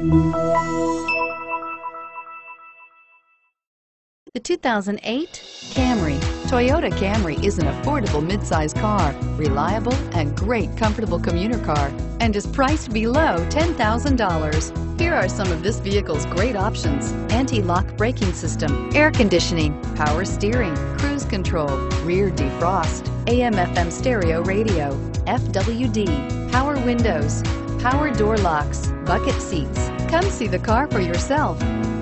The 2008 Camry. Toyota Camry is an affordable midsize car, reliable and great comfortable commuter car, and is priced below $10,000. Here are some of this vehicle's great options: anti-lock braking system, air conditioning, power steering, cruise control, rear defrost, AM/FM stereo radio, FWD, power windows, power door locks, bucket seats. Come see the car for yourself.